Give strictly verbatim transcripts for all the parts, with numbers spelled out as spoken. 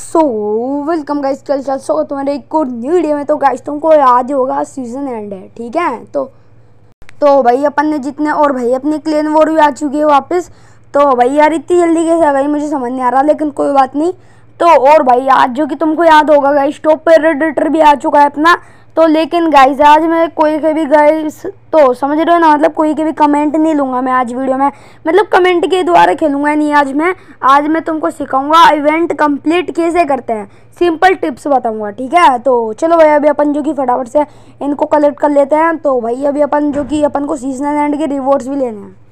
So welcome guys, कल चल सो तुम्हारे एक और न्यू वीडियो में। तो गाइस तुमको याद ही होगा सीजन एंड है, ठीक है। तो तो भाई अपन ने जितने और भाई अपनी क्लेन वॉर भी आ चुकी है वापस। तो भाई यार इतनी जल्दी कैसे आ गई मुझे समझ नहीं आ रहा, लेकिन कोई बात नहीं। तो और भाई आज जो कि तुमको याद होगा गाइस टॉप प्रेडेटर भी आ चुका है अपना। तो लेकिन गाइस आज मैं कोई के भी गाइस तो समझ रहे हो ना, मतलब कोई के भी कमेंट नहीं लूँगा मैं आज वीडियो में, मतलब कमेंट के द्वारा खेलूंगा नहीं आज मैं। आज मैं तुमको सिखाऊंगा इवेंट कंप्लीट कैसे करते हैं, सिंपल टिप्स बताऊंगा, ठीक है। तो चलो भाई अभी अपन जो कि फटाफट से इनको कलेक्ट कर लेते हैं। तो भाई अभी अपन जो कि अपन को सीजनल एंड के रिवॉर्ड्स भी लेने हैं,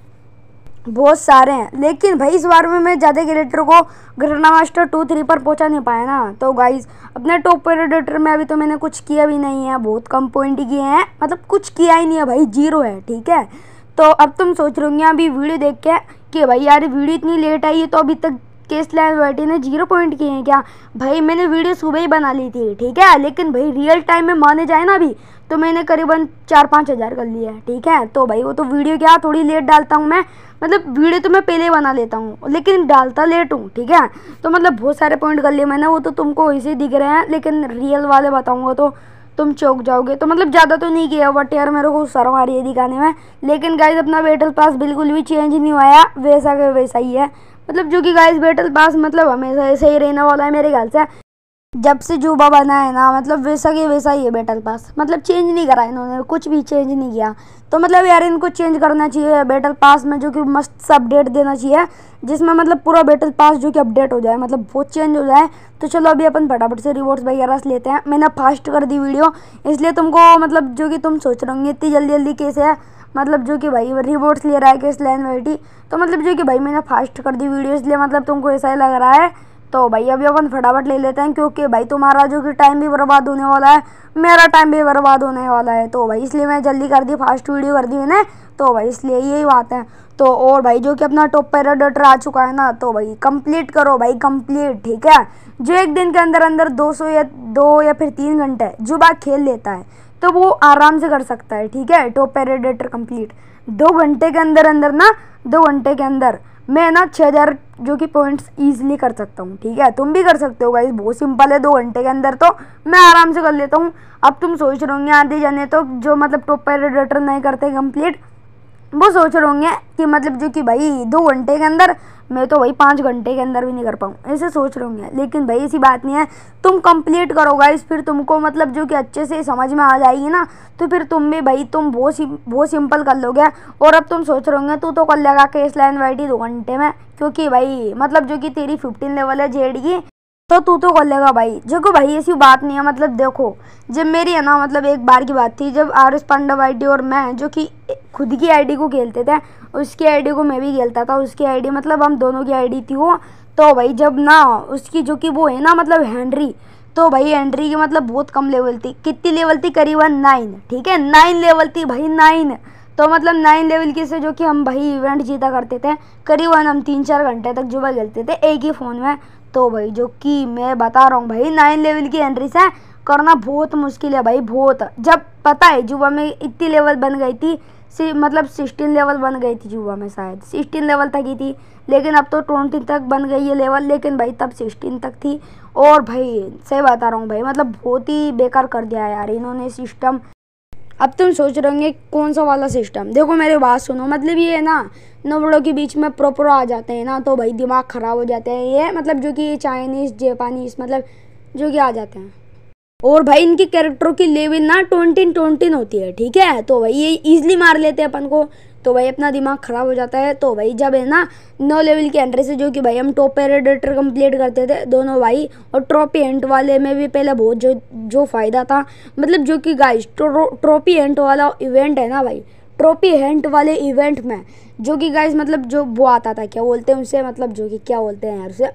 बहुत सारे हैं। लेकिन भाई इस बार में मैं ज़्यादा कैरेक्टर को ग्रैंड मास्टर टू थ्री पर पहुंचा नहीं पाया ना। तो गाइस अपने टॉप प्रेडेटर में अभी तो मैंने कुछ किया भी नहीं है, बहुत कम पॉइंट किए हैं, मतलब कुछ किया ही नहीं है भाई, जीरो है, ठीक है। तो अब तुम सोच रहे होंगे अभी वीडियो देख के कि भाई यार वीडियो इतनी लेट आई है तो अभी तक केसलैंड वाइटी ने जीरो पॉइंट किए हैं क्या। भाई मैंने वीडियो सुबह ही बना ली थी, ठीक है, लेकिन भाई रियल टाइम में माने जाए ना अभी तो मैंने करीबन चार पाँच हज़ार कर लिया है, ठीक है। तो भाई वो तो वीडियो क्या थोड़ी लेट डालता हूँ मैं, मतलब वीडियो तो मैं पहले बना लेता हूँ लेकिन डालता लेट हूँ, ठीक है। तो मतलब बहुत सारे पॉइंट कर लिए मैंने, वो तो तुमको वैसे ही दिख रहे हैं, लेकिन रियल वाले बताऊँगा तो तुम चौंक जाओगे। तो मतलब ज़्यादा तो नहीं किया बट यार मेरे को शर्म आ रही है दिखाने में। लेकिन गाइस अपना बैटल पास बिल्कुल भी चेंज नहीं हुआ, वैसा का वैसा ही है, मतलब जो कि गाइस बैटल पास मतलब हमेशा ऐसे ही रहने वाला है मेरे ख्याल से। जब से जुबा बना है ना, मतलब वैसा के वैसा ही है बैटल पास, मतलब चेंज नहीं करा इन्होंने, कुछ भी चेंज नहीं किया। तो मतलब यार इनको चेंज करना चाहिए बैटल पास में, जो कि मस्त सा अपडेट देना चाहिए जिसमें मतलब पूरा बैटल पास जो कि अपडेट हो जाए, मतलब बहुत चेंज हो जाए। तो चलो अभी अपन फटाफट से रिवॉर्ड्स वगैरह से लेते हैं। मैंने फास्ट कर दी वीडियो इसलिए तुमको, मतलब जो कि तुम सोच रहे होंगे इतनी जल्दी जल्दी कैसे है, मतलब जो कि भाई रिवॉर्ड्स ले रहा है केसलैंड वाइटी। तो मतलब जो कि भाई मैंने फास्ट कर दी वीडियो इसलिए मतलब तुमको ऐसा ही लग रहा है। तो भाई अभी अपन फटाफट ले लेते हैं, क्योंकि भाई तुम्हारा जो कि टाइम भी बर्बाद होने वाला है, मेरा टाइम भी बर्बाद होने वाला है। तो भाई इसलिए मैं जल्दी कर दी, फास्ट वीडियो कर दी मैंने, तो भाई इसलिए यही बात है। तो और भाई जो कि अपना टॉप प्रेडेटर आ चुका है ना, तो भाई कंप्लीट करो भाई कंप्लीट, ठीक है। जो एक दिन के अंदर अंदर दो सौ या दो या फिर तीन घंटे जो बात खेल लेता है तो वो आराम से कर सकता है, ठीक है। टॉप प्रेडेटर कंप्लीट दो घंटे के अंदर अंदर ना, दो घंटे के अंदर मैं ना छः हज़ार जो कि पॉइंट्स ईजिली कर सकता हूँ, ठीक है। तुम भी कर सकते हो गाइस, बहुत सिंपल है, दो घंटे के अंदर तो मैं आराम से कर लेता हूँ। अब तुम सोच रहे होंगे आधे जाने तो जो मतलब टॉप प्रेडेटर नहीं करते कंप्लीट, वो सोच रहे होंगे कि मतलब जो कि भाई दो घंटे के अंदर, मैं तो भाई पाँच घंटे के अंदर भी नहीं कर पाऊँ, ऐसे सोच रहे होंगे। लेकिन भाई ऐसी बात नहीं है, तुम कंप्लीट करो गाइस, फिर तुमको मतलब जो कि अच्छे से समझ में आ जाएगी ना, तो फिर तुम भी भाई तुम बहुत सी बहुत सिंपल कर लोगे। और अब तुम सोच रहे होंगे तू तो कर लेगा केसलैंड वाइटी दो घंटे में, क्योंकि भाई मतलब जो कि तेरी फिफ्टीन लेवल है जेड की, तो तू तो कर लेगा भाई। देखो भाई ऐसी बात नहीं है, मतलब देखो जब मेरी है ना, मतलब एक बार की बात थी जब आर एस पांडव आईडी और मैं जो कि खुद की आईडी को खेलते थे, उसकी आईडी को मैं भी खेलता था, उसकी आईडी मतलब हम दोनों की आईडी थी वो। तो भाई जब ना उसकी जो कि वो है ना मतलब हेनरी, तो भाई हेनरी की मतलब बहुत कम लेवल थी, कितनी लेवल थी करीबन नाइन, ठीक है, नाइन लेवल थी भाई, नाइन। तो मतलब नाइन लेवल की से जो कि हम भाई इवेंट जीता करते थे, करीबन हम तीन चार घंटे तक जुबा खेलते थे एक ही फ़ोन में। तो भाई जो कि मैं बता रहा हूँ भाई नाइन लेवल की एंट्री से करना बहुत मुश्किल है भाई, बहुत। जब पता है जुबा में इतनी लेवल बन गई थी, सी मतलब सिक्सटीन लेवल बन गई थी जुबा में, शायद सिक्सटीन लेवल तक ही थी, लेकिन अब तो ट्वेंटी तक बन गई है लेवल, लेकिन भाई तब सिक्सटीन तक थी। और भाई सही बता रहा हूँ भाई, मतलब बहुत ही बेकार कर दिया है यार इन्होंने सिस्टम। अब तुम सोच रहे होंगे कौन सा वाला सिस्टम, देखो मेरी बात सुनो, मतलब ये है ना नवड़ों के बीच में प्रो प्रो आ जाते हैं ना, तो भाई दिमाग ख़राब हो जाते हैं ये, मतलब जो कि चाइनीज़ जापानीज़ मतलब जो कि आ जाते हैं। और भाई इनकी कैरेक्टरों की लेवल ना ट्वेंटी ट्वेंटी होती है, ठीक है। तो भाई ये इजीली मार लेते हैं अपन को, तो भाई अपना दिमाग ख़राब हो जाता है। तो भाई जब है ना नौ लेवल की एंट्री से जो कि भाई हम टॉप प्रेडेटर कंप्लीट करते थे दोनों भाई, और ट्रॉफी एंट वाले में भी पहले बहुत जो जो फ़ायदा था, मतलब जो कि गाइस ट्रॉफी एंट वाला इवेंट है ना भाई, ट्रॉफी एंट वाले इवेंट में जो कि गाइस मतलब जो वो आता था, क्या बोलते हैं उसे, मतलब जो कि क्या बोलते हैं यार उसे,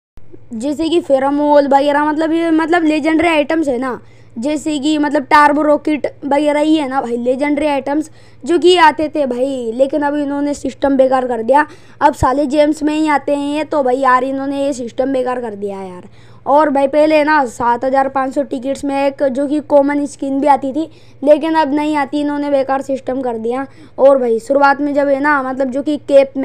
जैसे कि फेरामोल वगैरह, मतलब ये मतलब लेजेंडरी आइटम्स है ना, जैसे कि मतलब टार्बो रॉकेट वगैरह ही है ना भाई, लेजेंडरी आइटम्स जो कि आते थे भाई। लेकिन अब इन्होंने सिस्टम बेकार कर दिया, अब साले जेम्स में ही आते हैं ये, तो भाई यार इन्होंने ये सिस्टम बेकार कर दिया यार। और भाई पहले ना सात हज़ार पाँच सौ टिकट्स में एक जो कि कॉमन स्किन भी आती थी, लेकिन अब नहीं आती, इन्होंने बेकार सिस्टम कर दिया। और भाई शुरुआत में जब है ना मतलब जो कि कैप में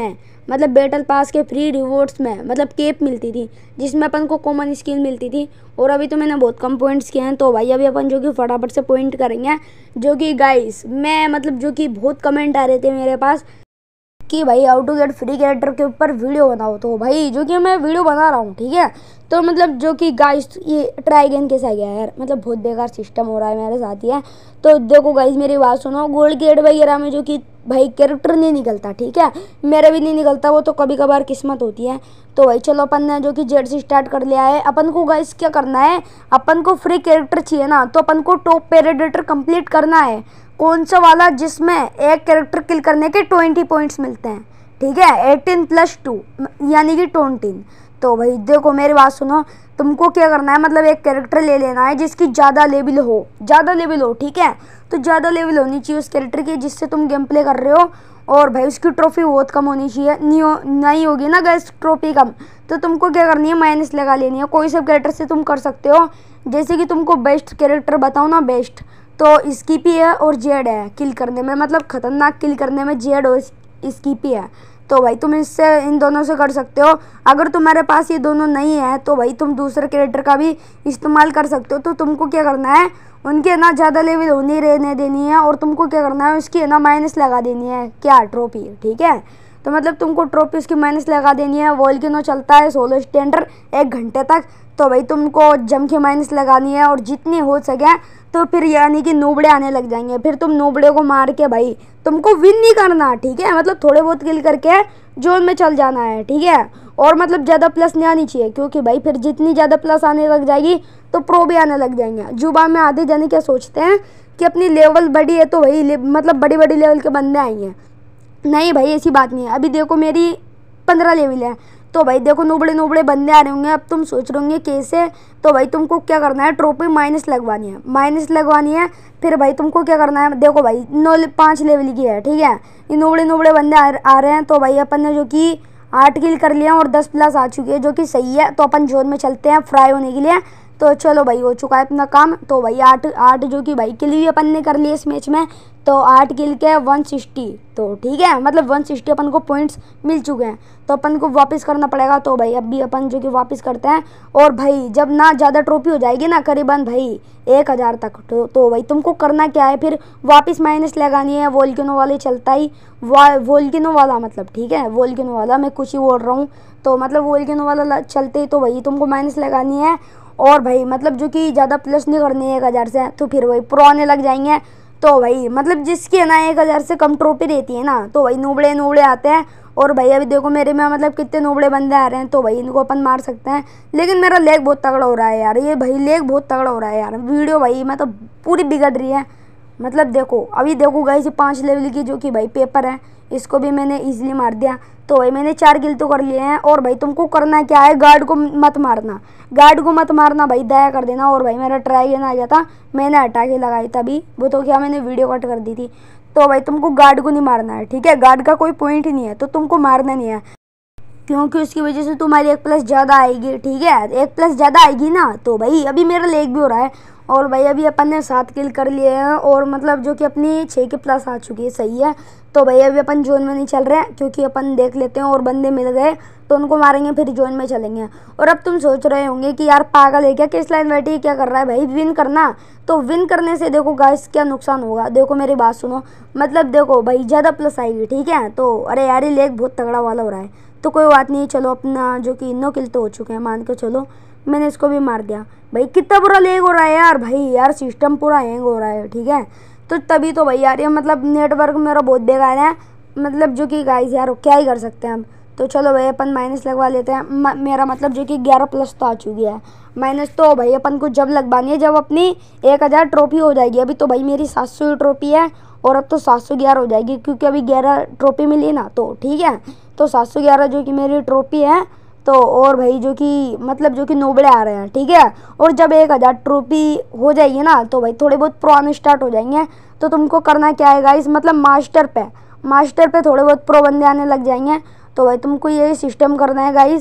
मतलब बैटल पास के फ्री रिवॉर्ड्स में मतलब केप मिलती थी जिसमें अपन को कॉमन स्किन मिलती थी। और अभी तो मैंने बहुत कम पॉइंट्स किए हैं, तो भाई अभी अपन जो कि फटाफट से पॉइंट करेंगे। जो कि गाइस मैं मतलब जो कि बहुत कमेंट आ रहे थे मेरे पास कि भाई how to get free character के ऊपर वीडियो बनाओ, तो भाई जो कि मैं वीडियो बना रहा हूँ, ठीक है। तो मतलब जो कि गाइस ये ट्राई अगेन कैसा गया यार, मतलब बहुत बेकार सिस्टम हो रहा है मेरे साथ ही है। तो देखो गाइस मेरी बात सुनो, गोल्ड गेट वगैरह में जो कि भाई कैरेक्टर नहीं निकलता, ठीक है, मेरा भी नहीं निकलता, वो तो कभी कभार किस्मत होती है। तो भाई चलो अपन ने जो कि जेड से स्टार्ट कर लिया है। अपन को गाइस क्या करना है, अपन को फ्री कैरेक्टर चाहिए ना, तो अपन को टॉप प्रेडेटर कंप्लीट करना है। कौन सा वाला, जिसमें एक कैरेक्टर किल करने के ट्वेंटी पॉइंट्स मिलते हैं, ठीक है, एटीन प्लस टू यानी कि ट्वेंटी। तो भाई देखो मेरी बात सुनो, तुमको क्या करना है, मतलब एक कैरेक्टर ले लेना है जिसकी ज़्यादा लेवल हो, ज़्यादा लेवल हो, ठीक है। तो ज़्यादा लेवल होनी चाहिए उस कैरेक्टर की जिससे तुम गेम प्ले कर रहे हो। और भाई उसकी ट्रॉफी बहुत कम होनी चाहिए, नहीं हो नहीं होगी ना गैस ट्रॉफी कम, तो तुमको क्या करनी है, माइनस लगा लेनी है। कोई सब कैरेक्टर से तुम कर सकते हो, जैसे कि तुमको बेस्ट कैरेक्टर बताओ ना, बेस्ट तो स्कीपी है और जेड है किल करने में, मतलब खतरनाक किल करने में जेड और स्कीपी है। तो भाई तुम इससे इन दोनों से कर सकते हो। अगर तुम्हारे पास ये दोनों नहीं है तो भाई तुम दूसरे कैरेक्टर का भी इस्तेमाल कर सकते हो। तो तुमको क्या करना है, उनके ना ज़्यादा लेवल होनी रहने देनी है, और तुमको क्या करना है, उसकी है ना माइनस लगा देनी है, क्या ट्रॉफी, ठीक है। तो मतलब तुमको ट्रॉफी उसकी माइनस लगा देनी है। वोल्केनो चलता है सोलो स्टैंडर्ड एक घंटे तक, तो भाई तुमको जम के माइनस लगानी है, और जितनी हो सके तो फिर यानी कि नोबड़े आने लग जाएंगे, फिर तुम नोबड़े को मार के भाई तुमको विन नहीं करना, ठीक है, मतलब थोड़े बहुत किल करके जोन में चल जाना है, ठीक है। और मतलब ज़्यादा प्लस नहीं आनी चाहिए, क्योंकि भाई फिर जितनी ज़्यादा प्लस आने लग जाएगी तो प्रो भी आने लग जाएंगे। जुबा में आधे जाने क्या सोचते हैं कि अपनी लेवल बड़ी है तो भाई मतलब बड़ी बड़ी लेवल के बंदे आएंगे, नहीं भाई ऐसी बात नहीं है। अभी देखो मेरी पंद्रह लेवल है, तो भाई देखो नोबड़े नोबड़े बंदे आ रहे होंगे। अब तुम सोच रहे होंगे कैसे, तो भाई तुमको क्या करना है, ट्रॉफी माइनस लगवानी है, माइनस लगवानी है। फिर भाई तुमको क्या करना है, देखो भाई नौ पाँच लेवल की है, ठीक है, ये नोबड़े नोबड़े बंदे आ, आ रहे हैं। तो भाई अपन ने जो कि आठ किल कर लिया और दस प्लस आ चुकी है, जो कि सही है। तो अपन जोन में चलते हैं फ्राई होने के लिए। तो चलो भाई हो चुका है अपना काम। तो भाई आठ आठ जो कि भाई किल भी अपन ने कर लिए इस मैच में, तो आठ किल के वन सिक्सटी, तो ठीक है, मतलब वन सिक्सटी अपन को पॉइंट्स मिल चुके हैं। तो अपन को वापस करना पड़ेगा, तो भाई अब भी अपन जो कि वापस करते हैं। और भाई जब ना ज़्यादा ट्रॉफी हो जाएगी ना, करीबन भाई एक हज़ार तक, तो, तो भाई तुमको करना क्या है, फिर वापस माइनस लगानी है। वोल्केनो वाले चलता ही वा वोल्केनो वाला मतलब, ठीक है, वोल्केनो वाला मैं कुछ ही बोल रहा हूँ, तो मतलब वोल्केनो वाला चलते ही तो भाई तुमको माइनस लगानी है। और भाई मतलब जो कि ज़्यादा प्लस नहीं करनी है एक हज़ार से, तो फिर वही प्रो आने लग जाएंगे। तो भाई मतलब जिसकी है ना एक हज़ार से कम ट्रॉफी रहती है ना, तो भाई नोबड़े नोबड़े आते हैं। और भाई अभी देखो मेरे में मतलब कितने नोबड़े बंदे आ रहे हैं, तो भाई इनको अपन मार सकते हैं। लेकिन मेरा लेग बहुत तगड़ा हो रहा है यार, ये भाई लेग बहुत तगड़ा हो रहा है यार, वीडियो भाई मतलब पूरी बिगड़ रही है। मतलब देखो अभी देखो गाइस पाँच लेवल की जो कि भाई पेपर है, इसको भी मैंने इजीली मार दिया। तो भाई मैंने चार किल तो कर लिए हैं। और भाई तुमको करना क्या है, गार्ड को मत मारना, गार्ड को मत मारना भाई, दया कर देना। और भाई मेरा ट्राई गेन आ गया था, मैंने हटा के लगाई तभी, वो तो क्या मैंने वीडियो कट कर दी थी। तो भाई तुमको गार्ड को नहीं मारना है, ठीक है, गार्ड का कोई पॉइंट ही नहीं है, तो तुमको मारना नहीं है, क्योंकि उसकी वजह से तुम्हारी एक प्लस ज़्यादा आएगी, ठीक है, एक प्लस ज़्यादा आएगी ना। तो भाई अभी मेरा लेग भी हो रहा है। और भाई अभी अपन ने सात किल कर लिए हैं, और मतलब जो कि अपनी छः के प्लस आ चुकी है, सही है। तो भाई अभी अपन जोन में नहीं चल रहे हैं, क्योंकि अपन देख लेते हैं और बंदे मिल गए तो उनको मारेंगे, फिर जोन में चलेंगे। और अब तुम सोच रहे होंगे कि यार पागल है क्या, किस लाइन बैठी क्या कर रहा है भाई, विन करना। तो विन करने से देखो गाइस क्या नुकसान होगा, देखो मेरी बात सुनो, मतलब देखो भाई ज़्यादा प्लस आएगी, ठीक है। तो अरे यार ये लेग बहुत तगड़ा वाला हो रहा है, तो कोई बात नहीं, चलो अपना जो कि नौ किल तो हो चुके हैं, मान के चलो मैंने इसको भी मार दिया। भाई कितना बुरा लेग हो रहा है यार, भाई यार सिस्टम पूरा हैंग हो रहा है, ठीक है। तो तभी तो भाई यार ये मतलब नेटवर्क मेरा बहुत बेकार है, मतलब जो कि गाइस यार क्या ही कर सकते हैं हम। तो चलो भाई अपन माइनस लगवा लेते हैं, म, मेरा मतलब जो कि ग्यारह प्लस तो आ चुकी है। माइनस तो भाई अपन को जब लगवानी है, जब अपनी एक हज़ार ट्रॉफी हो जाएगी। अभी तो भाई मेरी सात सौ ट्रॉफी है, और अब तो सात सौ ग्यारह हो जाएगी, क्योंकि अभी ग्यारह ट्रॉफी मिली ना, तो ठीक है। तो सात सौ ग्यारह जो कि मेरी ट्रॉफी है, तो और भाई जो कि मतलब जो कि नोबड़े आ रहे हैं, ठीक है। और जब एक हज़ार ट्रॉफी हो जाएगी ना, तो भाई थोड़े बहुत प्रो आने स्टार्ट हो जाएंगे। तो तुमको करना क्या है गाइस, मतलब मास्टर पे मास्टर पे थोड़े बहुत प्रो बंदे आने लग जाएंगे। तो भाई तुमको यही सिस्टम करना है गाइस।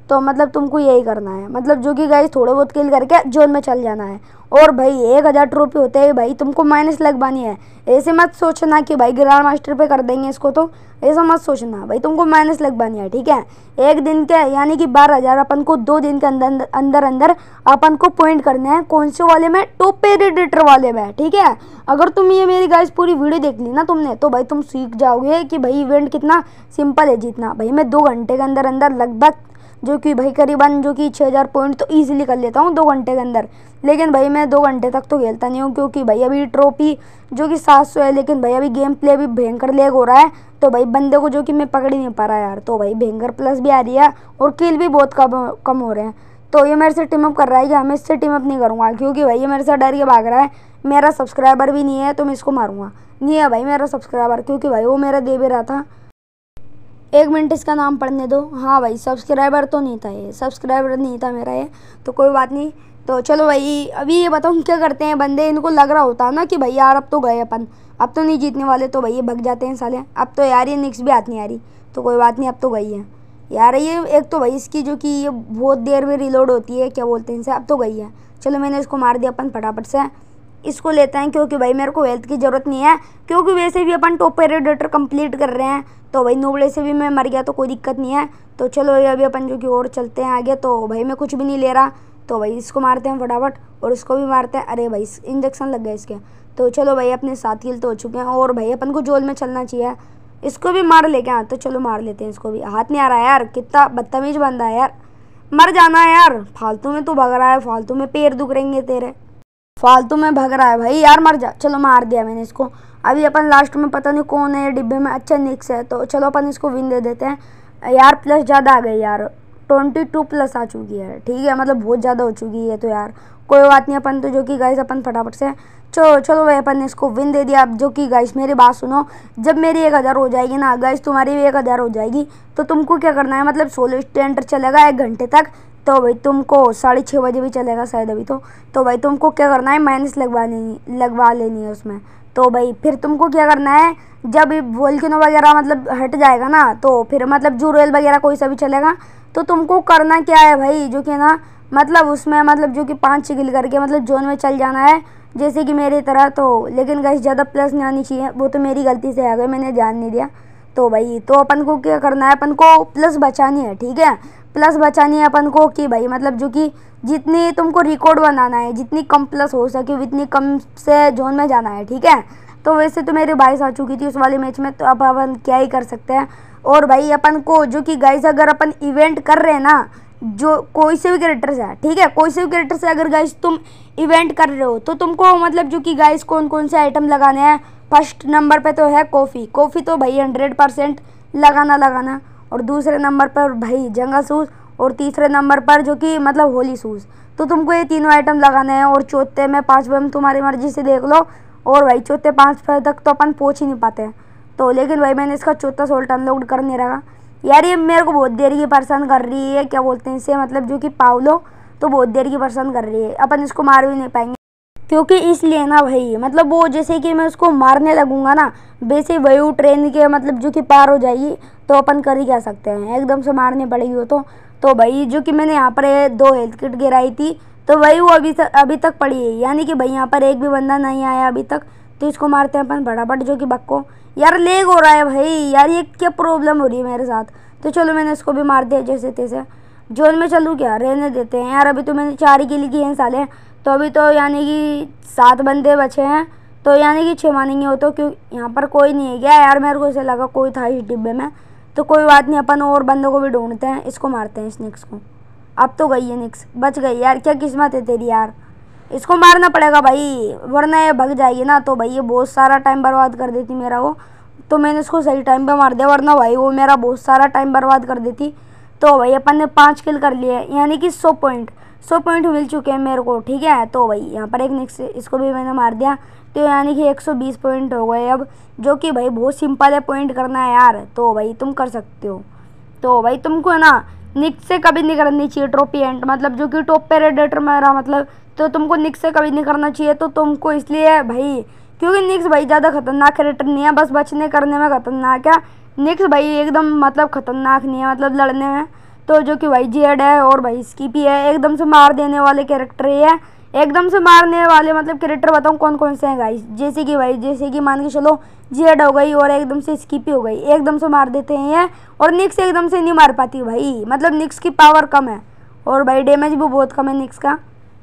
तो मतलब तुमको यही करना है, मतलब जो कि गाइस थोड़े बहुत किल करके जोन में चल जाना है। और भाई एक हज़ार ट्रॉफी होते हैं भाई तुमको माइनस लगवानी है। ऐसे मत सोचना कि भाई ग्रैंड मास्टर पे कर देंगे इसको, तो ऐसा मत सोचना भाई, तुमको माइनस लगवानी है, ठीक है। एक दिन के यानी कि बारह हज़ार अपन को दो दिन के अंदर अंदर अंदर अपन को पॉइंट करने हैं। कौन से वाले में? टॉप प्रेडेटर वाले में, ठीक है। अगर तुम ये मेरी गाइस पूरी वीडियो देख ली ना तुमने, तो भाई तुम सीख जाओगे कि भाई इवेंट कितना सिंपल है जीतना। भाई मैं दो घंटे के अंदर अंदर लगभग जो कि भाई करीबन जो कि छः हज़ार पॉइंट तो ईजिली कर लेता हूँ दो घंटे के अंदर। लेकिन भाई मैं दो घंटे तक तो खेलता नहीं हूँ, क्योंकि भाई अभी ट्रॉफी जो कि सात सौ है, लेकिन भाई अभी गेम प्ले भी भयंकर लेग हो रहा है। तो भाई बंदे को जो कि मैं पकड़ ही नहीं पा रहा यार। तो भाई भयंकर प्लस भी आ रही है और किल भी बहुत कम कम हो रहे हैं। तो ये मेरे से टीम अप कर रहा है कि मैं इससे टीम अप नहीं करूँगा, क्योंकि भाई ये मेरे से डर के भाग रहा है। मेरा सब्सक्राइबर भी नहीं है तो मैं इसको मारूंगा। नहीं है भाई मेरा सब्सक्राइबर, क्योंकि भाई वो मेरा दे भी रहा था। एक मिनट इसका नाम पढ़ने दो। हाँ भाई सब्सक्राइबर तो नहीं था, ये सब्सक्राइबर नहीं था मेरा ये, तो कोई बात नहीं। तो चलो भाई अभी ये बताऊँ क्या करते हैं बंदे। इनको लग रहा होता है ना कि भाई यार अब तो गए अपन, अब तो नहीं जीतने वाले, तो भाई ये भग जाते हैं साले। अब तो यार ये निक्स भी हाथ नहीं आ रही, तो कोई बात नहीं, अब तो गई है यार ये। एक तो भाई इसकी जो कि ये बहुत देर में रिलोड होती है, क्या बोलते हैं इनसे, अब तो गई है। चलो मैंने इसको मार दिया अपन फटाफट से। इसको लेते हैं, क्योंकि भाई मेरे को हेल्थ की ज़रूरत नहीं है, क्योंकि वैसे भी अपन टॉप प्रेडेटर कंप्लीट कर रहे हैं। तो भाई नोबले से भी मैं मर गया तो कोई दिक्कत नहीं है। तो चलो ये अभी अपन जो कि और चलते हैं आगे। तो भाई मैं कुछ भी नहीं ले रहा, तो भाई इसको मारते हैं फटाफट और इसको भी मारते हैं। अरे भाई इंजेक्शन लग गया इसके। तो चलो भाई अपने सात किल तो हो चुके हैं, और भाई अपन को जोल में चलना चाहिए। इसको भी मार ले क्या? तो चलो मार लेते हैं इसको भी। हाथ नहीं आ रहा है यार, कितना बदतमीज बंदा है यार। मर जाना है यार, फालतू में तू भग रहा है, फालतू में पैर दुख रहेंगे तेरे, फालतू में भग रहा है भाई यार, मर जा। चलो मार दिया मैंने इसको। अभी अपन लास्ट में पता नहीं कौन है डिब्बे में, अच्छा निक्स है। तो चलो अपन इसको विन दे देते हैं यार। प्लस ज़्यादा आ गई यार, ट्वेंटी टू प्लस आ चुकी है, ठीक है, मतलब बहुत ज़्यादा हो चुकी है। तो यार कोई बात नहीं, अपन तो जो कि गाइस अपन फटाफट से चलो चलो भाई अपन ने इसको विन दे दिया। अब जो कि गाइस मेरी बात सुनो, जब मेरी एक हज़ार हो जाएगी ना गाइस, तुम्हारी भी एक हज़ार हो जाएगी, तो तुमको क्या करना है, मतलब सोलो स्टैंडर्ड चलेगा एक घंटे तक। तो भाई तुमको साढ़े छः बजे भी चलेगा शायद अभी तो तो भाई तुमको क्या करना है, माइनस लगवा लेनी लगवा लेनी है उसमें। तो भाई फिर तुमको क्या करना है, जब वोल्केनो वगैरह मतलब हट जाएगा ना, तो फिर मतलब जो रोयल वगैरह कोई सा भी चलेगा, तो तुमको करना क्या है भाई, जो कि ना मतलब उसमें मतलब जो कि पाँच छः किल करके मतलब जोन में चल जाना है, जैसे कि मेरी तरह। तो लेकिन गाइस ज़्यादा प्लस नहीं आनी चाहिए, वो तो मेरी गलती से आ गई, मैंने ध्यान नहीं दिया। तो भाई तो अपन को क्या करना है, अपन को प्लस बचानी है, ठीक है, प्लस बचानी है अपन को कि भाई मतलब जो कि जितनी तुमको रिकॉर्ड बनाना है, जितनी कम प्लस हो सके उतनी कम से जोन में जाना है, ठीक है। तो वैसे तो मेरी बाईस आ चुकी थी उस वाले मैच में, तो अब अपन क्या ही कर सकते हैं। और भाई अपन को जो कि गाइस अगर अपन इवेंट कर रहे हैं ना, जो कोई से भी कैरेक्टर से, ठीक है, कोई से भी कैरेक्टर से अगर गाइस तुम इवेंट कर रहे हो, तो तुमको मतलब जो कि गाइस कौन कौन से आइटम लगाने हैं। फर्स्ट नंबर पे तो है कॉफ़ी, कॉफ़ी तो भाई हंड्रेड परसेंट लगाना लगाना। और दूसरे नंबर पर भाई जंगल शूज़, और तीसरे नंबर पर जो कि मतलब होली शूज़। तो तुमको ये तीनों आइटम लगाने हैं। और चौथे में पाँचवें में तुम्हारी मर्जी से देख लो। और भाई चौथे पाँच तक तो अपन पहुँच ही नहीं पाते हैं। तो लेकिन भाई मैंने इसका चौथा सोल्ट अनलोड कर नहीं रहा यार, ये मेरे को बहुत देर की परेशान कर रही है, क्या बोलते हैं इसे, मतलब जो कि पावलो, तो बहुत देर की परेशान कर रही है। अपन इसको मार भी नहीं पाएंगे, क्योंकि इसलिए ना भाई मतलब वो जैसे कि मैं उसको मारने लगूंगा ना, वैसे वही ट्रेन के मतलब जो कि पार हो जाएगी। तो अपन कर ही क्या सकते हैं, एकदम से मारनी पड़ेगी वो तो। तो भाई जो कि मैंने यहाँ पर दो हेल्थ किट गिराई थी, तो भाई वो अभी तक अभी तक पड़ी है, यानी कि भाई यहाँ पर एक भी बंदा नहीं आया अभी तक। तो इसको मारते हैं अपन फटाफट, जो कि बक्को यार लेग हो रहा है भाई, यार ये क्या प्रॉब्लम हो रही है मेरे साथ। तो चलो मैंने इसको भी मार दिया जैसे तैसे। जोन में चलूँ क्या, रहने देते हैं यार, अभी तो मैंने चार ही किल किए हैं साले। तो अभी तो यानी कि सात बंदे बचे हैं, तो यानी कि छः मानेंगे हो तो, क्यों यहाँ पर कोई नहीं है क्या यार, मेरे को ऐसा लगा कोई था इस डिब्बे में। तो कोई बात नहीं, अपन और बंदों को भी ढूंढते हैं। इसको मारते हैं इस निक्स को। अब तो गई है निक्स, बच गई यार, क्या किस्मत है तेरी यार। इसको मारना पड़ेगा भाई, वरना ये भग जाएगी ना, तो भाई ये बहुत सारा टाइम बर्बाद कर देती मेरा वो। तो मैंने इसको सही टाइम पे मार दिया, वरना भाई वो मेरा बहुत सारा टाइम बर्बाद कर देती। तो भाई अपन ने पाँच किल कर लिए, यानी कि सौ पॉइंट सौ पॉइंट मिल चुके हैं मेरे को, ठीक है। तो भाई यहाँ पर एक निक्स, इसको भी मैंने मार दिया, तो यानी कि एक सौ बीस पॉइंट हो गए अब, जो कि भाई बहुत सिंपल है पॉइंट करना है यार। तो भाई तुम कर सकते हो। तो भाई तुमको है ना निक्स से कभी नहीं करनी चाहिए ट्रॉफी एंड, मतलब जो कि टॉप प्रेडेटर मेरा मतलब, तो तुमको निक्स से कभी नहीं करना चाहिए। तो तुमको इसलिए भाई क्योंकि निक्स भाई ज़्यादा खतरनाक कैरेक्टर नहीं है, बस बचने करने में खतरनाक है। निक्स भाई एकदम मतलब खतरनाक नहीं है, मतलब लड़ने में। तो जो कि भाई जेड है और भाई स्कीपी है, एकदम से मार देने वाले कैरेक्टर ये है। एकदम से मारने वाले मतलब कैरेक्टर बताऊँ कौन कौन से हैं गाइस, जैसे कि भाई जैसे कि मान के चलो जेड हो गई और एकदम से स्कीपी हो गई, एकदम से मार देते हैं ये। और निक्स एकदम से नहीं मार पाती भाई, मतलब निक्स की पावर कम है और भाई डैमेज भी बहुत कम है निक्स का।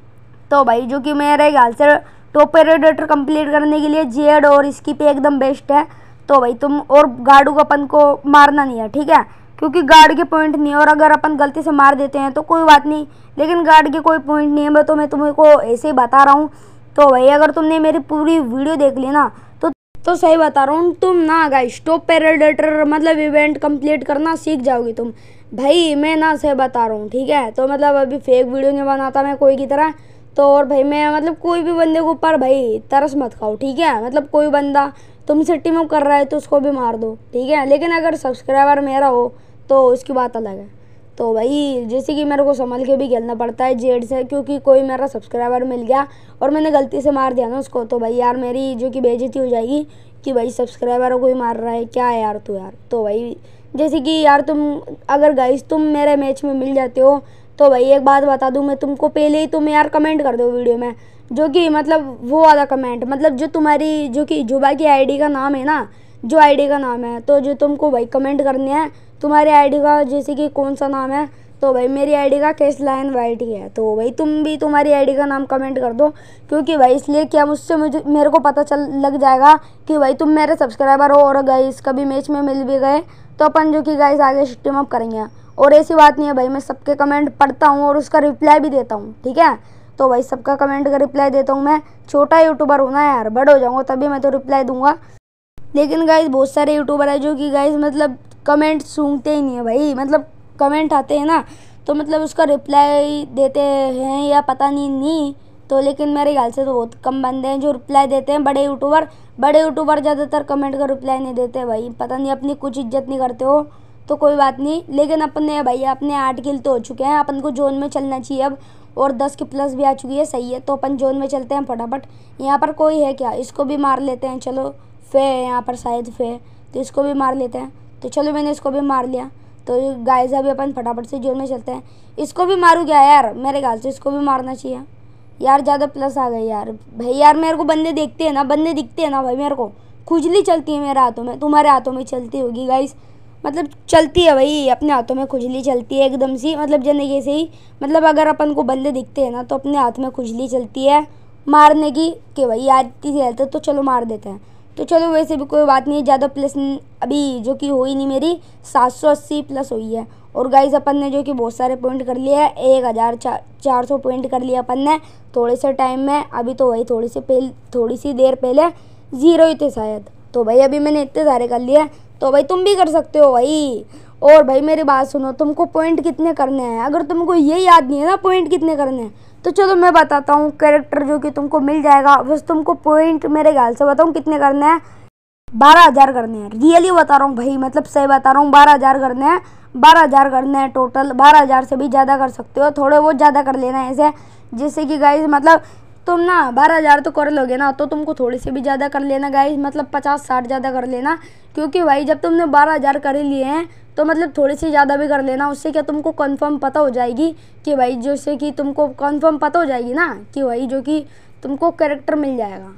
तो भाई जो कि मेरे ख्याल से टॉप प्रेडेटर कंप्लीट करने के लिए जेड और स्कीपी एकदम बेस्ट है। तो भाई तुम और गार्डू को अपन को मारना नहीं है, ठीक है, क्योंकि गार्ड के पॉइंट नहीं है और अगर अपन गलती से मार देते हैं तो कोई बात नहीं, लेकिन गार्ड के कोई पॉइंट नहीं है, मैं तो मैं तुम्हें को ऐसे ही बता रहा हूँ। तो भाई अगर तुमने मेरी पूरी वीडियो देख ली ना तो तो सही बता रहा हूँ, तुम ना गाइस टॉप प्रेडेटर मतलब इवेंट कंप्लीट करना सीख जाओगी तुम भाई, मैं ना सही बता रहा हूँ, ठीक है। तो मतलब अभी फेक वीडियो नहीं बनाता मैं कोई की तरह। तो और भाई मैं मतलब कोई भी बंदे के ऊपर भाई तरस मत खाओ, ठीक है, मतलब कोई बंदा तुमसे टीम अप कर रहा है तो उसको भी मार दो, ठीक है, लेकिन अगर सब्सक्राइबर मेरा हो तो उसकी बात अलग है। तो भाई जैसे कि मेरे को संभल के भी खेलना पड़ता है जेड से, क्योंकि कोई मेरा सब्सक्राइबर मिल गया और मैंने गलती से मार दिया ना उसको, तो भाई यार मेरी जो कि बेइज्जती हो जाएगी कि भाई सब्सक्राइबर को ही मार रहा है, क्या है यार तू यार। तो भाई जैसे कि यार तुम अगर गाइस तुम मेरे मैच में मिल जाते हो तो भाई एक बात बता दूं मैं तुमको, पहले ही तुम यार कमेंट कर दो वीडियो में, जो कि मतलब वो वाला कमेंट, मतलब जो तुम्हारी जो कि जुबा की आईडी का नाम है ना, जो आईडी का नाम है, तो जो तुमको भाई कमेंट करने हैं तुम्हारी आईडी का, जैसे कि कौन सा नाम है, तो भाई मेरी आईडी का कैश लाइन वाइट ही है। तो भाई तुम भी तुम्हारी आईडी का नाम कमेंट कर दो, क्योंकि भाई इसलिए क्या मुझसे मुझे मेरे को पता चल लग जाएगा कि भाई तुम मेरे सब्सक्राइबर हो और गाइस कभी मैच में मिल भी गए तो अपन जो कि गाइस आगे टीम अप करेंगे। और ऐसी बात नहीं है भाई, मैं सबके कमेंट पढ़ता हूँ और उसका रिप्लाई भी देता हूँ, ठीक है। तो भाई सबका कमेंट का रिप्लाई देता हूँ मैं, छोटा यूट्यूबर हूँ ना यार, बड़ हो जाऊँगा तभी मैं तो रिप्लाई दूंगा। लेकिन गाइस बहुत सारे यूट्यूबर है जो कि गाइस मतलब कमेंट सूंघते ही नहीं है भाई, मतलब कमेंट आते हैं ना तो मतलब उसका रिप्लाई देते हैं या पता नहीं नहीं तो, लेकिन मेरे ख्याल से तो बहुत कम बंदे हैं जो रिप्लाई देते हैं। बड़े यूट्यूबर बड़े यूट्यूबर ज़्यादातर कमेंट का रिप्लाई नहीं देते भाई, पता नहीं अपनी कुछ इज्जत नहीं करते हो तो कोई बात नहीं। लेकिन अपने भाई अपने आठ किल तो हो चुके हैं, अपन को जोन में चलना चाहिए अब, और दस की प्लस भी आ चुकी है, सही है। तो अपन जोन में चलते हैं फटाफट। यहाँ पर कोई है क्या, इसको भी मार लेते हैं, चलो फे है यहाँ पर शायद फे, तो इसको भी मार लेते हैं। तो चलो मैंने इसको भी मार लिया। तो गाइस अभी अपन फटाफट से जोन में चलते हैं। इसको भी मारूँ क्या यार, मेरे ख्याल से इसको भी मारना चाहिए यार, ज़्यादा प्लस आ गई यार भाई। यार मेरे को बंदे देखते हैं ना, बंदे दिखते हैं ना भाई, मेरे को खुजली चलती है मेरे हाथों में, तुम्हारे हाथों में चलती होगी गाइस, मतलब चलती है भाई, अपने हाथों में खुजली चलती है एकदम सी, मतलब जने से ही, मतलब अगर अपन को बंदे दिखते हैं ना तो अपने हाथ में खुजली चलती है मारने की कि भाई यार इतनी हेल्थ है तो चलो मार देते हैं। तो चलो वैसे भी कोई बात नहीं, ज़्यादा प्लस अभी जो कि हुई नहीं मेरी, सात सौ अस्सी प्लस हुई है। और गाइस अपन ने जो कि बहुत सारे पॉइंट कर लिए हैं, एक हज़ार चार सौ पॉइंट कर लिया अपन ने थोड़े से टाइम में। अभी तो वही थोड़ी सी पहले थोड़ी सी देर पहले ज़ीरो ही थे शायद, तो भाई अभी मैंने इतने सारे कर लिए। तो भाई तुम भी कर सकते हो भाई। और भाई मेरी बात सुनो, तुमको पॉइंट कितने करने हैं, अगर तुमको ये याद नहीं है ना पॉइंट कितने करने हैं तो चलो मैं बताता हूँ, कैरेक्टर जो कि तुमको मिल जाएगा, बस तुमको पॉइंट मेरे ख्याल से बताऊँ कितने करने हैं, बारह हज़ार करने हैं, रियली बता रहा हूँ भाई, मतलब सही बता रहा हूँ, बारह हज़ार करने हैं, बारह हज़ार करने हैं टोटल। बारह हज़ार से भी ज़्यादा कर सकते हो, थोड़े बहुत ज़्यादा कर लेना है ऐसे, जिससे कि गाइस मतलब तुम ना बारह हज़ार तो कर लोगे ना तो तुमको थोड़ी सी भी ज़्यादा कर लेना गाइस, मतलब पचास साठ ज़्यादा कर लेना, क्योंकि भाई जब तुमने बारह हज़ार कर ही लिए हैं तो मतलब थोड़ी सी ज़्यादा भी कर लेना, उससे क्या तुमको कंफर्म पता हो जाएगी कि भाई जैसे कि तुमको कंफर्म पता हो जाएगी ना कि भाई जो कि तुमको कैरेक्टर मिल जाएगा।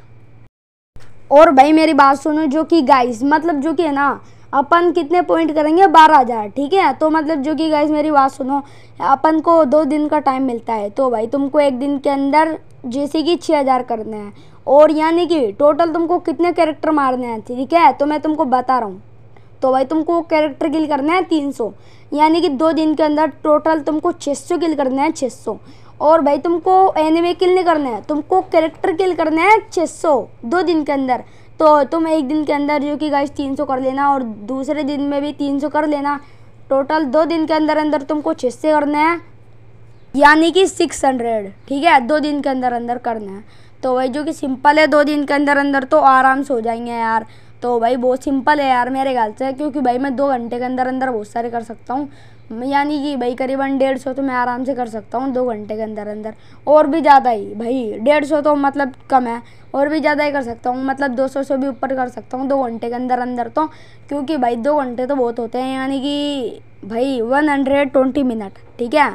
और भाई मेरी बात सुनो, जो कि गाइस मतलब जो कि है ना अपन कितने पॉइंट करेंगे, बारह हज़ार, ठीक है। तो मतलब जो कि गाइस मेरी बात सुनो, अपन को दो दिन का टाइम मिलता है, तो भाई तुमको एक दिन के अंदर जैसे कि छः हज़ार करने हैं, और यानी कि टोटल तुमको कितने कैरेक्टर मारने हैं, ठीक है, तो मैं तुमको बता रहा हूँ। तो भाई तुमको कैरेक्टर किल करना है तीन सौ, यानी कि दो दिन के अंदर टोटल तुमको छः सौ किल करना है, छः सौ। और भाई तुमको एनिमे किल नहीं करना है, तुमको कैरेक्टर किल करना है छः सौ दो दिन के अंदर। तो तुम एक दिन के अंदर जो कि गाइस तीन सौ कर लेना और दूसरे दिन में भी तीन सौ कर लेना, टोटल दो दिन के अंदर अंदर तुमको छः सौ करना है, यानी कि सिक्स हंड्रेड, ठीक है, दो दिन के अंदर अंदर करना है। तो भाई जो कि सिंपल है, दो दिन के अंदर अंदर तो आराम से हो जाएंगे यार, तो भाई बहुत सिंपल है यार मेरे ख्याल से, क्योंकि भाई मैं दो घंटे के अंदर अंदर बहुत सारे कर सकता हूँ, यानी कि भाई करीबन डेढ़ सौ तो मैं आराम से कर सकता हूँ दो घंटे के अंदर अंदर, और भी ज़्यादा ही भाई, डेढ़ सौ तो मतलब कम है, और भी ज़्यादा ही कर सकता हूँ, मतलब दो सौ से भी ऊपर कर सकता हूँ दो घंटे के अंदर अंदर तो, क्योंकि भाई दो घंटे तो बहुत होते हैं, यानी कि भाई वन हंड्रेड ट्वेंटी मिनट, ठीक है।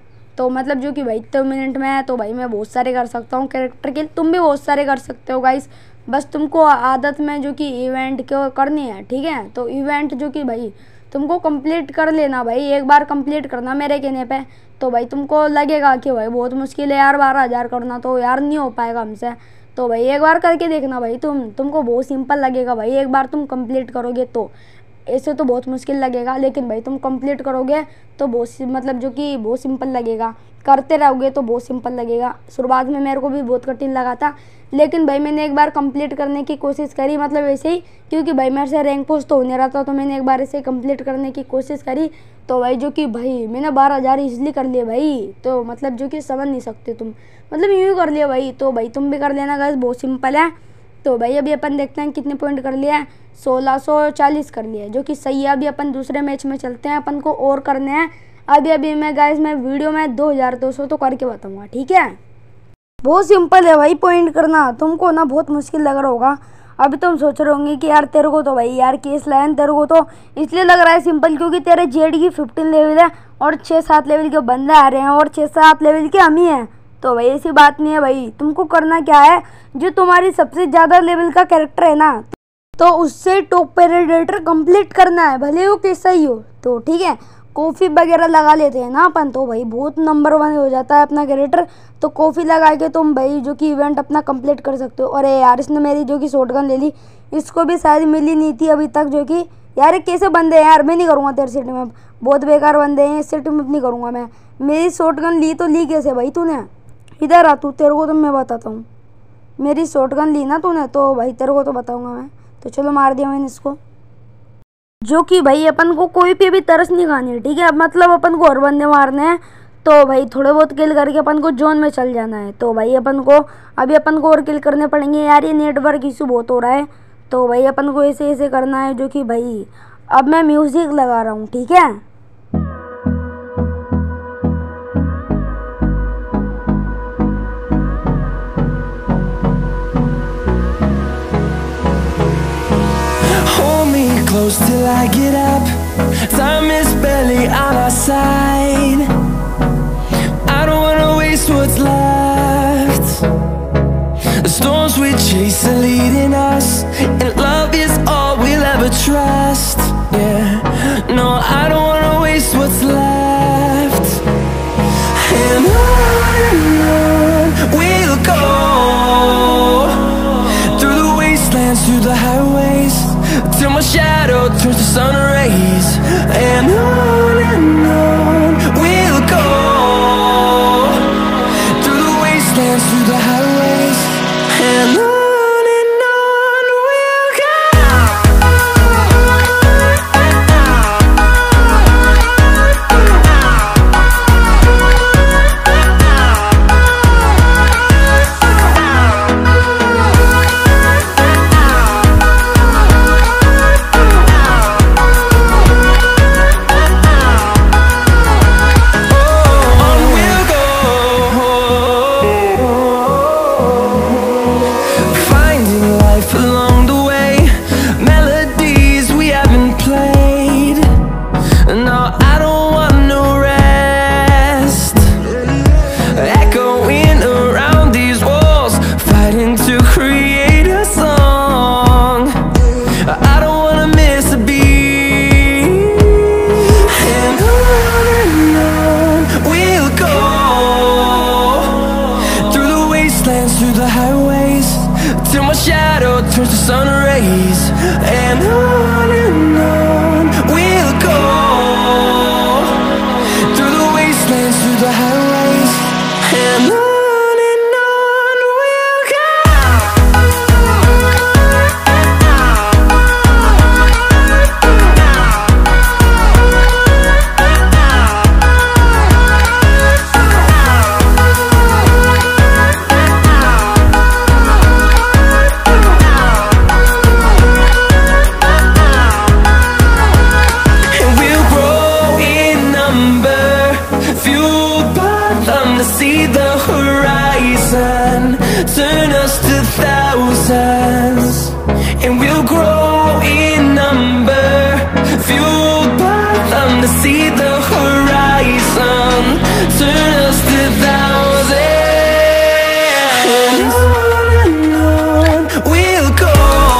तो मतलब जो कि भाई तो मिनट में है, तो भाई मैं बहुत सारे कर सकता हूँ कैरेक्टर के, तुम भी बहुत सारे कर सकते हो गाइस, बस तुमको आदत में जो कि इवेंट को करनी है, ठीक है। तो इवेंट जो कि भाई तुमको कंप्लीट कर लेना भाई, एक बार कंप्लीट करना मेरे कहने पे, तो भाई तुमको लगेगा कि भाई बहुत मुश्किल है यार, बारह हज़ार करना तो यार नहीं हो पाएगा हमसे, तो भाई एक बार करके देखना भाई, तुम तुमको बहुत सिंपल लगेगा भाई, एक बार तुम कंप्लीट करोगे तो, ऐसे तो बहुत मुश्किल लगेगा, लेकिन भाई तुम कंप्लीट करोगे तो बहुत मतलब जो कि बहुत सिंपल लगेगा, करते रहोगे तो बहुत सिंपल लगेगा। शुरुआत में मेरे को भी बहुत कठिन लगा था, लेकिन भाई मैंने एक बार कंप्लीट करने की कोशिश करी, मतलब ऐसे ही, क्योंकि भाई मेरे से रैंक पोस्ट तो होने रहा था, तो मैंने एक बार ऐसे कंप्लीट करने की कोशिश करी, तो भाई जो कि भाई मैंने बारह हज़ार ईजिली कर लिए भाई, तो मतलब जो कि समझ नहीं सकते तुम, मतलब यूँ कर लिया भाई, तो भाई तुम भी कर लेना गाइस, बहुत सिंपल है। तो भाई अभी अपन देखते हैं कितने पॉइंट कर लिए हैं, सोलह सौ चालीस कर लिए, जो कि सही है। अभी अपन दूसरे मैच में चलते हैं, अपन को और करने हैं अभी अभी मैं गाइस मैं वीडियो में दो हज़ार दो सौ तो करके बताऊंगा, ठीक है। बहुत सिंपल है भाई पॉइंट करना, तुमको ना बहुत मुश्किल लग रहा होगा, अभी तुम सोच रहे होंगे कि यार तेरे को तो भाई यार केस लाइन तेरे को तो इसलिए लग रहा है सिंपल, क्योंकि तेरे जेड की फिफ्टीन लेवल है और छः सात लेवल के बंदे आ रहे हैं और छः सात लेवल के हम ही हैं, तो भाई ऐसी बात नहीं है भाई, तुमको करना क्या है, जो तुम्हारी सबसे ज़्यादा लेवल का कैरेक्टर है ना, तो उससे टॉप प्रेडेटर कंप्लीट करना है, भले वो कैसा ही हो, तो ठीक है। कॉफ़ी वगैरह लगा लेते हैं ना अपन, तो भाई बहुत नंबर वन हो जाता है अपना कैरेक्टर, तो कॉफ़ी लगा के तुम भाई जो कि इवेंट अपना कंप्लीट कर सकते हो। अरे यार इसने मेरी जो कि शॉटगन ले ली, इसको भी शायद मिली नहीं थी अभी तक, जो कि यार कैसे बंदे हैं यार, मैं नहीं करूँगा तेरे सिटी में, बहुत बेकार बंदे हैं, इस सिटी में नहीं करूँगा मैं। मेरी शॉटगन ली तो ली कैसे भाई तूने, इधर आ तू, तेरे को तो मैं बताता हूँ, मेरी शॉटगन ली ना तूने, तो भाई तेरे को तो बताऊँगा मैं। तो चलो मार दिया मैंने इसको, जो कि भाई अपन को कोई पे भी तरस नहीं खानी है, ठीक है, मतलब अपन को और बंदे मारने हैं, तो भाई थोड़े बहुत किल करके अपन को जोन में चल जाना है। तो भाई अपन को अभी अपन को और किल करने पड़ेंगे यार, ये नेटवर्क इशू बहुत हो रहा है, तो भाई अपन को ऐसे ऐसे करना है, जो कि भाई अब मैं म्यूज़िक लगा रहा हूँ, ठीक है। Close till I get up, time is barely on our side. I don't wanna waste what's left. The storms we chase are leading us, and love is all we'll ever trust. Yeah, no, I don't wanna waste what's left. And on and on we'll go, through the wastelands, through the highways, till my shadow turns to sun rays. And on and on we'll go, through the wastelands, through the highways, and on. Through the highways, till my shadow turns to sun rays. And on and on we'll go, through the wastelands, through the highways, and on. horizon, turn us to thousands, and we'll grow in number, fueled by them to see the horizon, turn us to thousands, and on and on we'll go,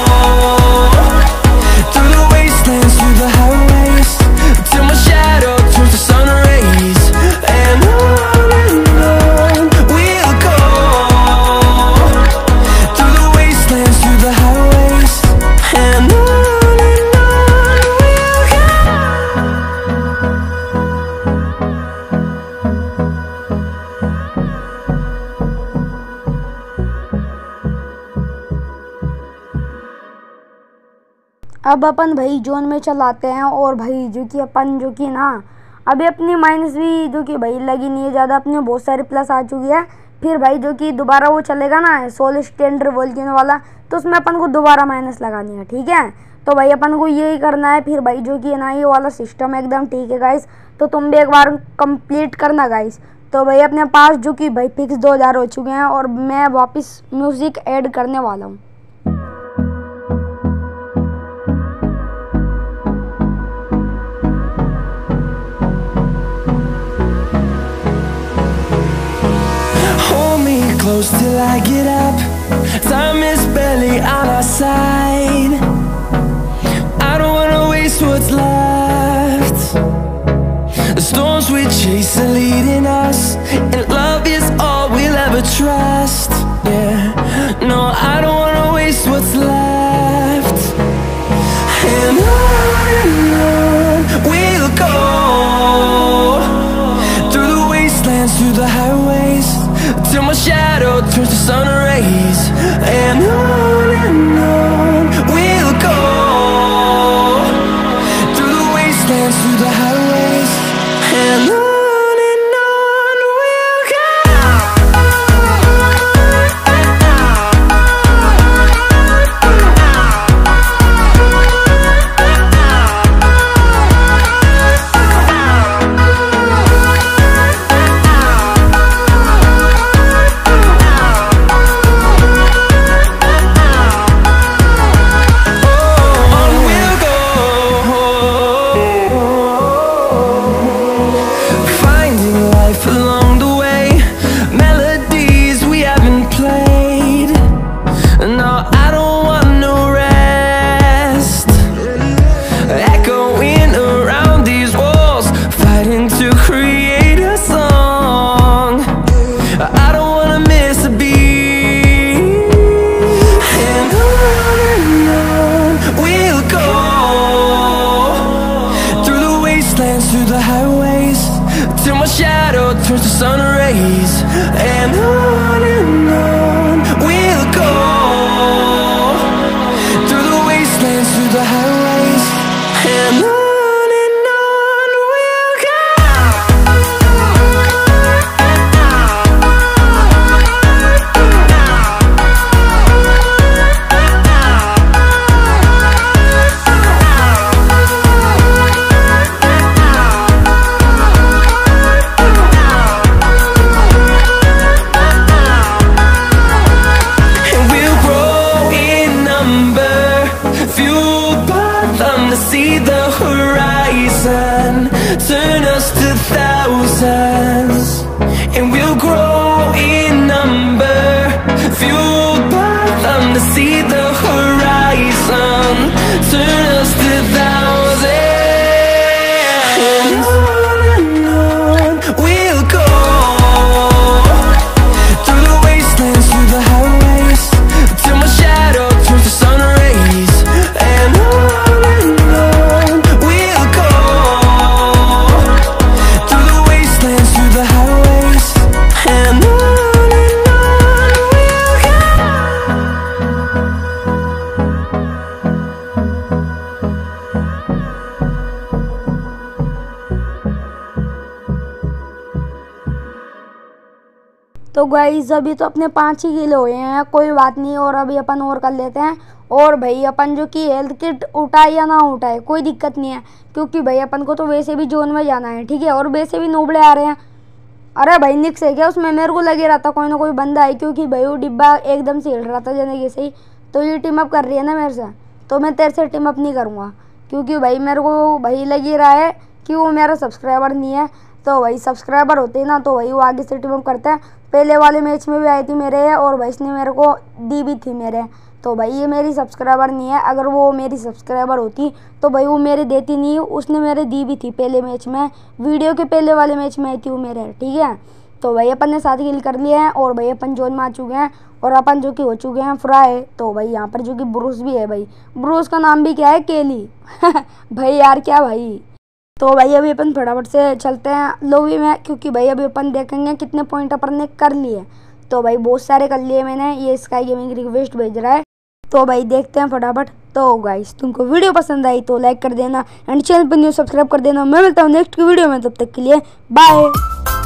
through the wastelands, through the highways, till my shadow turns to sun rays, and on and on we'll go, through the wastelands, through the highways, and on and on we'll go. अब अपन भाई zone में चलाते हैं और भाई जो कि अपन जो कि ना अभी अपनी माइनस भी जो कि भाई लगी नहीं है ज़्यादा, अपने बहुत सारे प्लस आ चुकी है। फिर भाई जो कि दोबारा वो चलेगा ना सोल स्टैंडर्ड वोल्केनो वाला, तो उसमें अपन को दोबारा माइनस लगानी है, ठीक है। तो भाई अपन को यही करना है। फिर भाई जो कि ना ये वाला सिस्टम एकदम ठीक है गाइस, तो तुम भी एक बार कंप्लीट करना गाइस। तो भाई अपने पास जो कि भाई फिक्स दो हज़ार हो चुके हैं और मैं वापस म्यूज़िक ऐड करने वाला हूँ। Close till I get up, time is barely on our side. I don't wanna waste what's left. The storms we chase are leading us, and love is all we'll ever trust. Yeah, no, I don't wanna waste what's left. And on and on we'll go, through the wastelands, through the highways, till my shadow turns to sun rays, and on and on we'll go, through the wastelands, through the highways, and on and on we'll go. Through the highways, till my shadow turns to sun rays, and on and on we'll go, through the wastelands, through the highways, and on and on we'll go. See the horizon, turn us to thousands, and we'll grow in number, fueled by them to see the horizon, turn us to thousands, and on and on we'll go, through the wastelands, through the highways, till my shadow turns to sun rays, and on तो guys अभी तो अपने पाँच ही kilo हुए हैं, कोई बात नहीं, और अभी अपन और कर लेते हैं। और भाई अपन जो कि हेल्थ किट उठाए या ना उठाए कोई दिक्कत नहीं है, क्योंकि भाई अपन को तो वैसे भी जोन में जाना है, ठीक है, और वैसे भी नोबड़े आ रहे हैं। अरे भाई निक्स है क्या उसमें? मेरे को लगे रहा था कोई ना कोई बंदा है, क्योंकि भाई वो डिब्बा एकदम से हिल रहा था जिंदगी से ही। तो ये टीम अप कर रही है ना मेरे से, तो मैं तेरे से टीम अप नहीं करूँगा, क्योंकि भाई मेरे को भाई लग ही रहा है कि वो मेरा सब्सक्राइबर नहीं है। तो भाई सब्सक्राइबर होते हैं ना तो भाई वो आगे से टीम अप करता है। पहले वाले मैच में भी आई थी मेरे, और भाई इसने मेरे को दी भी थी मेरे। तो भाई ये मेरी सब्सक्राइबर नहीं है, अगर वो मेरी सब्सक्राइबर होती तो भाई वो मेरे देती नहीं, उसने मेरे दी भी थी पहले मैच में, वीडियो के पहले वाले मैच में आई थी वो मेरे, ठीक है। तो भाई अपन ने सात किल कर लिए हैं, और भाई अपन जोन में आ चुके हैं, और अपन जो कि हो चुके हैं फ्राई। तो भाई यहाँ पर जो कि ब्रूस भी है, भाई ब्रूस का नाम भी क्या है, केली भाई यार क्या भाई। तो भाई अभी अपन फटाफट से चलते हैं लोबी में, क्योंकि भाई अभी अपन देखेंगे कितने पॉइंट अपन ने कर लिए। तो भाई बहुत सारे कर लिए मैंने, ये स्काई गेमिंग रिक्वेस्ट भेज रहा है। तो भाई देखते हैं फटाफट। तो गाइस तुमको वीडियो पसंद आई तो लाइक कर देना, एंड चैनल पर न्यू सब्सक्राइब कर देना। मैं मिलता हूँ नेक्स्ट वीडियो में, तब तक के लिए बाय।